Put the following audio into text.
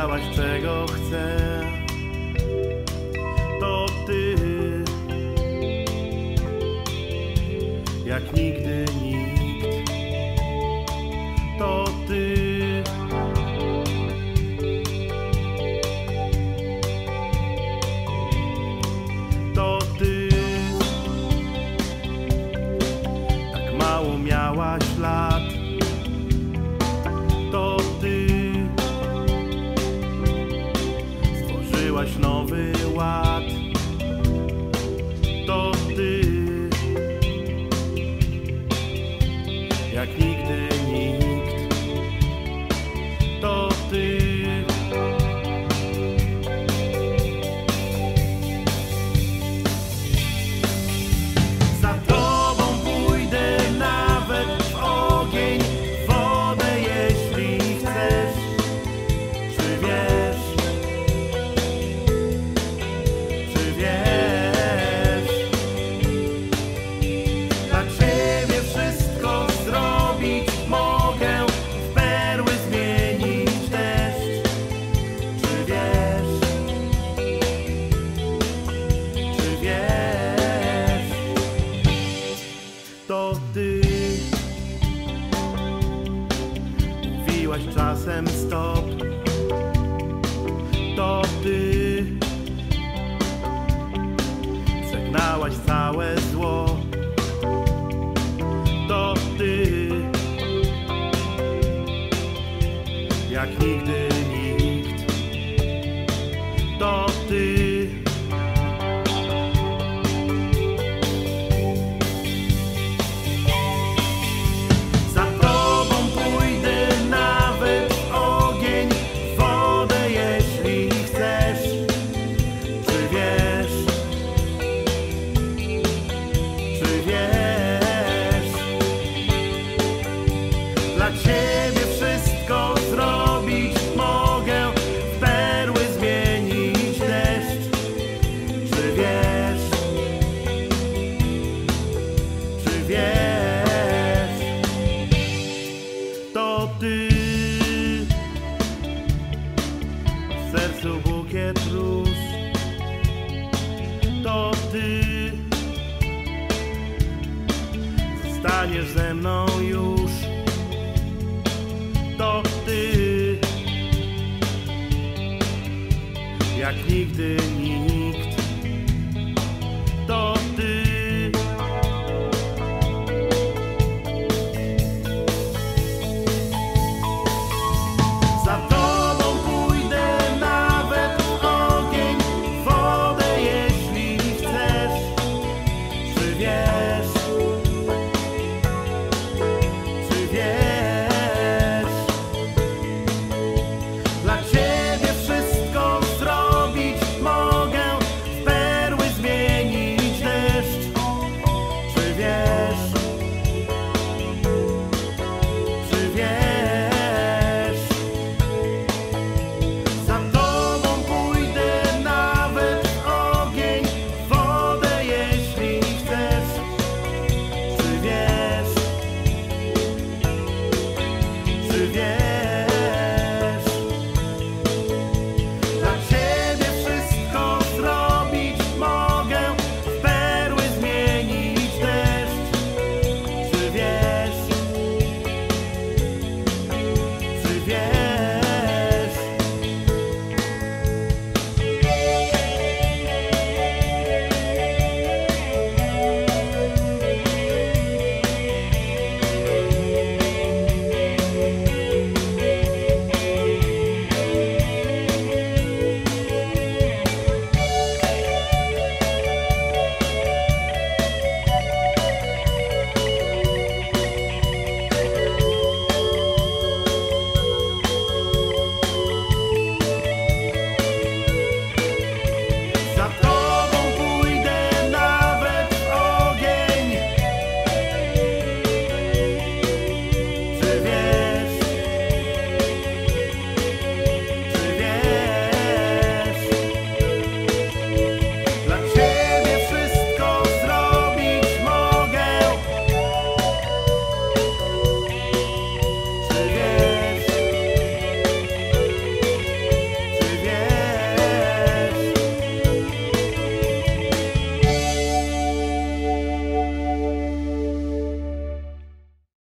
wiedziałaś, czego chcę, to ty, jak nigdy nikt, to ty. To ty, tak mało miałaś lat, to ty stworzyłaś nowy ład, to ty, jak nigdy nikt, to ty. Za tobą pójdę nawet w ogień, w wodę, jeśli chcesz. Czy wiesz? Czy wiesz? Dla ciebie wszystko zrobić mogę, w perły zmienić deszcz. Czy wiesz? Czy wiesz? To ty mówiłaś czasem stop, to ty przegnałaś całe zło, to ty, jak nigdy nikt, to ty. Za tobą pójdę nawet w ogień, w wodę, jeśli chcesz. Czy wiesz? Czy wiesz? Dla ciebie